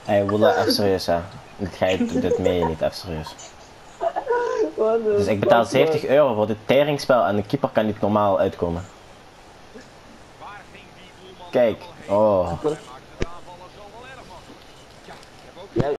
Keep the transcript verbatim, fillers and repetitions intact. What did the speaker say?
Hey, Woela, even serieus hè. Dit, ga je, dit meen je niet, even serieus. Dus ik betaal zeventig euro voor dit teringspel en de keeper kan niet normaal uitkomen. Kijk, oh.